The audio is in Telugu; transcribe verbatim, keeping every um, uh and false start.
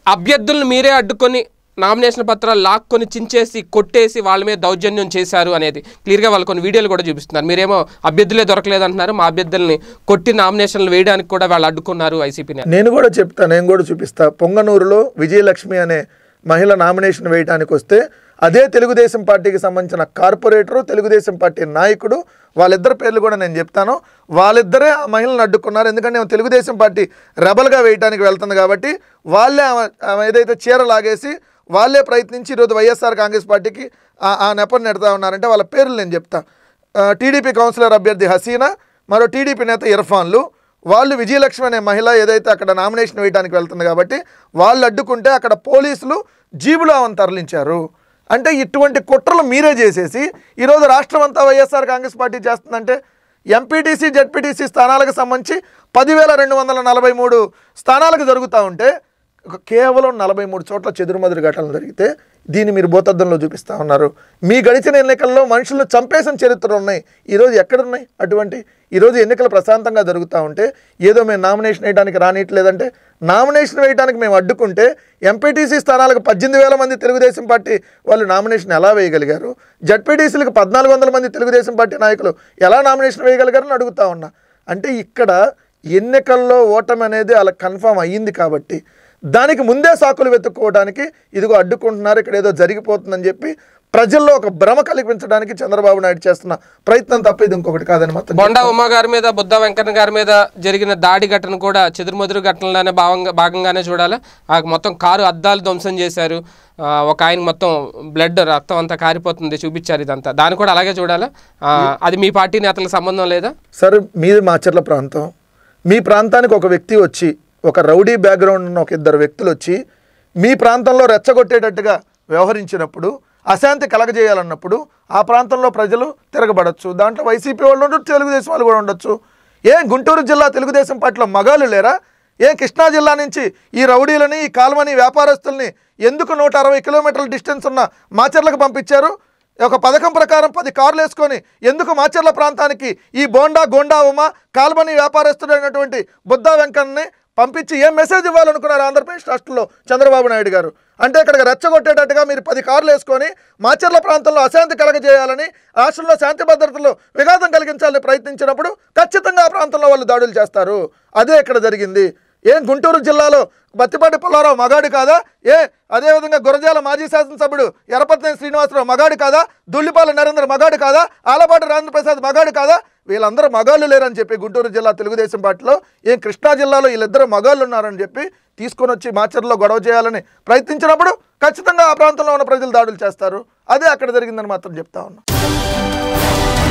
అభ్యర్థులను మీరే అడ్డుకొని నామినేషన్ పత్రాలు లాక్కొని చించేసి కొట్టేసి వాళ్ళ మీద దౌర్జన్యం చేశారు అనేది క్లియర్గా వాళ్ళు కొన్ని వీడియోలు కూడా చూపిస్తున్నారు. మీరేమో అభ్యర్థులే దొరకలేదు అంటున్నారు, మా అభ్యర్థుల్ని కొట్టి నామినేషన్లు వేయడానికి కూడా వాళ్ళు అడ్డుకున్నారు వైసీపీని. నేను కూడా చెప్తా, నేను కూడా చూపిస్తా. పొంగనూరులో విజయలక్ష్మి అనే మహిళ నామినేషన్ వేయడానికి వస్తే అదే తెలుగుదేశం పార్టీకి సంబంధించిన కార్పొరేటరు, తెలుగుదేశం పార్టీ నాయకుడు, వాళ్ళిద్దరి పేర్లు కూడా నేను చెప్తాను, వాళ్ళిద్దరే ఆ మహిళను అడ్డుకున్నారు. ఎందుకంటే ఆమె తెలుగుదేశం పార్టీ రెబల్గా వేయడానికి వెళ్తుంది కాబట్టి వాళ్ళే ఆమె ఏదైతే చీర లాగేసి వాళ్ళే ప్రయత్నించి ఈరోజు వైఎస్ఆర్ కాంగ్రెస్ పార్టీకి ఆ నెపం నెడతా ఉన్నారంటే వాళ్ళ పేర్లు నేను చెప్తా. టీడీపీ కౌన్సిలర్ అభ్యర్థి హసీనా, మరో టీడీపీ నేత ఇర్ఫాన్లు. వాళ్ళు విజయలక్ష్మి అనే మహిళ ఏదైతే అక్కడ నామినేషన్ వేయడానికి వెళ్తుంది కాబట్టి వాళ్ళు అడ్డుకుంటే అక్కడ పోలీసులు జీబులో ఆమెను తరలించారు. అంటే ఇటువంటి కుట్రలు మీరే చేసేసి ఈరోజు రాష్ట్రం అంతా వైఎస్ఆర్ కాంగ్రెస్ పార్టీ చేస్తుందంటే ఎంపీటీసీ జెడ్పీటీసీ స్థానాలకు సంబంధించి పదివేల రెండు వందల నలభై మూడు స్థానాలకు జరుగుతూ ఉంటే కేవలం నలభై మూడు చోట్ల చెదురుమదురు ఘటనలు జరిగితే దీన్ని మీరు భూతద్దంలో చూపిస్తూ ఉన్నారు. మీ గడిచిన ఎన్నికల్లో మనుషులను చంపేసిన చరిత్రలు ఉన్నాయి, ఈరోజు ఎక్కడున్నాయి అటువంటి? ఈరోజు ఎన్నికలు ప్రశాంతంగా జరుగుతూ ఉంటే ఏదో మేము నామినేషన్ వేయడానికి రానియట్లేదంటే, నామినేషన్ వేయడానికి మేము అడ్డుకుంటే ఎంపీటీసీ స్థానాలకు పద్దెనిమిది వేల మంది తెలుగుదేశం పార్టీ వాళ్ళు నామినేషన్ ఎలా వేయగలిగారు? జడ్పీటీసీలకు పద్నాలుగు వందల మంది తెలుగుదేశం పార్టీ నాయకులు ఎలా నామినేషన్ వేయగలిగారని అడుగుతా ఉన్నా. అంటే ఇక్కడ ఎన్నికల్లో ఓటమి అనేది అలా కన్ఫామ్ అయ్యింది కాబట్టి దానికి ముందే సాకులు వెతుక్కోవడానికి ఇదిగో అడ్డుకుంటున్నారు, ఇక్కడ ఏదో జరిగిపోతుందని చెప్పి ప్రజల్లో ఒక భ్రమ కల్పించడానికి చంద్రబాబు నాయుడు చేస్తున్న ప్రయత్నం తప్ప ఇది ఇంకొకటి కాదని మాత్రం. బొండా ఉమ్మ గారి మీద, బుద్ధ వెంకన్న గారి మీద జరిగిన దాడి ఘటన కూడా చెదురుమదురు ఘటనలోనే భాగంగా భాగంగానే చూడాలి. ఆ మొత్తం కారు అద్దాలు ధ్వంసం చేశారు, ఒక ఆయన మొత్తం బ్లడ్ రక్తం అంతా కారిపోతుంది చూపించారు, ఇదంతా దాన్ని కూడా అలాగే చూడాలి. అది మీ పార్టీ నేతలకు సంబంధం లేదా? సార్, మీది మాచర్ల ప్రాంతం, మీ ప్రాంతానికి ఒక వ్యక్తి వచ్చి, ఒక రౌడీ బ్యాక్గ్రౌండ్ ఉన్న ఒక ఇద్దరు వ్యక్తులు వచ్చి మీ ప్రాంతంలో రెచ్చగొట్టేటట్టుగా వ్యవహరించినప్పుడు, అశాంతి కలగజేయాలన్నప్పుడు ఆ ప్రాంతంలో ప్రజలు తిరగబడచ్చు. దాంట్లో వైసీపీ వాళ్ళు ఉండొచ్చు, తెలుగుదేశం వాళ్ళు కూడా ఉండొచ్చు. ఏ గుంటూరు జిల్లా తెలుగుదేశం పార్టీలో మగాళ్ళు లేరా? ఏ కృష్ణా జిల్లా నుంచి ఈ రౌడీలని, ఈ కాల్మని వ్యాపారస్తుల్ని ఎందుకు నూట అరవై కిలోమీటర్ల డిస్టెన్స్ ఉన్న మాచర్లకు పంపించారు? ఒక పథకం ప్రకారం పది కార్లు వేసుకొని ఎందుకు మాచర్ల ప్రాంతానికి ఈ బోండా, గోండా ఉమ, కాల్మని వ్యాపారస్తుడైనటువంటి బుద్ధా వెంకన్నని పంపించి ఏం మెసేజ్ ఇవ్వాలనుకున్నారు ఆంధ్రప్రదేశ్ రాష్ట్రంలో చంద్రబాబు నాయుడు గారు? అంటే ఇక్కడికి రెచ్చగొట్టేటట్టుగా మీరు పది కార్లు వేసుకొని మాచర్ల ప్రాంతంలో అశాంతి కలగజేయాలని, రాష్ట్రంలో శాంతి భద్రతలు విఘాతం కలిగించాలని ప్రయత్నించినప్పుడు ఖచ్చితంగా ఆ ప్రాంతంలో వాళ్ళు దాడులు చేస్తారు. అదే ఇక్కడ జరిగింది. ఏం గుంటూరు జిల్లాలో బత్తిపాటి పుల్లారావు మగాడు కాదా? ఏ అదేవిధంగా గురజాల మాజీ శాసనసభ్యుడు ఎరపతినేని శ్రీనివాసరావు మగాడు కాదా? దుల్లిపాల నరేంద్ర మగాడు కాదా? ఆలపాటి రాజేంద్ర ప్రసాద్ మగాడు కాదా? వీళ్ళందరూ మగాళ్ళు లేరని చెప్పి గుంటూరు జిల్లా తెలుగుదేశం పార్టీలో, ఏం కృష్ణా జిల్లాలో వీళ్ళిద్దరు మగాళ్ళు ఉన్నారని చెప్పి తీసుకొని వచ్చి మాచర్లో గొడవ చేయాలని ప్రయత్నించినప్పుడు ఖచ్చితంగా ఆ ప్రాంతంలో ఉన్న ప్రజలు దాడులు చేస్తారు. అదే అక్కడ జరిగిందని మాత్రం చెప్తా ఉన్నా.